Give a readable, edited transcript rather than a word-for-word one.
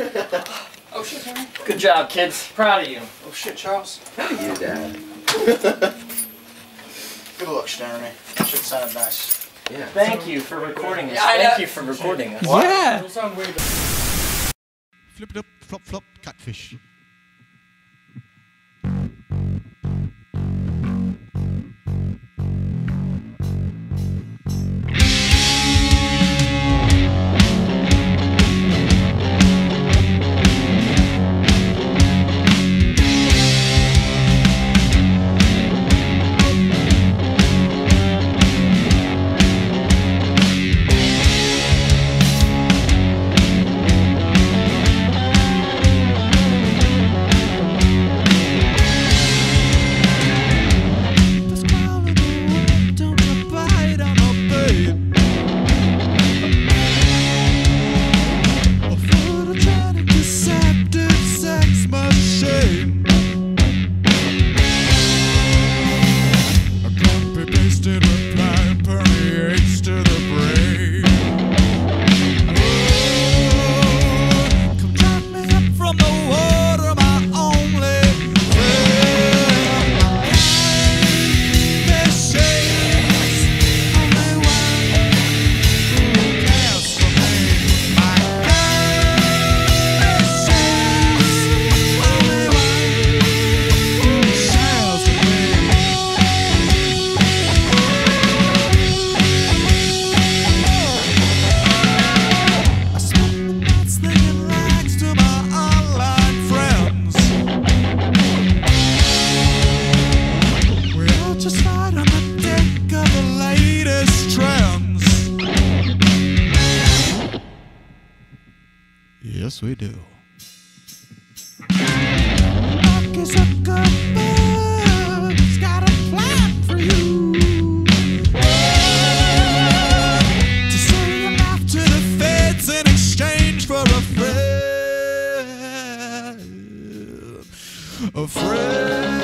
Oh shit, Henry. Good job, kids. Proud of you. Oh shit, Charles. Proud of you, Dad. Good look, Jeremy. Shit sounded nice. Yeah. Thank you for recording us. Yeah, I know. Thank you for recording us. Yeah. Flip it up, flop, flop, catfish. Yes, we do. Marcus Zuckerberg's got a plan for you. To sell your life to the feds in exchange for a friend. A friend.